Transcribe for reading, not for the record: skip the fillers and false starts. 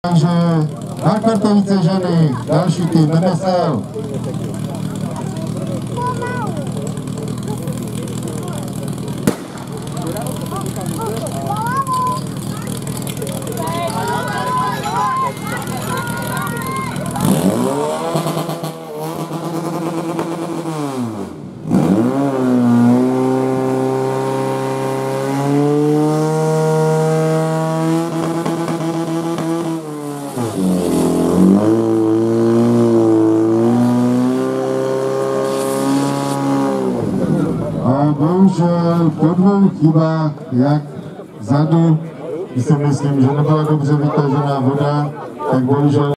Takže na Kartovice ženy, další tým MSL. A bohužel po dvou chybách, jak vzadu, si myslím, že nebyla dobře vytažená voda, tak bohužel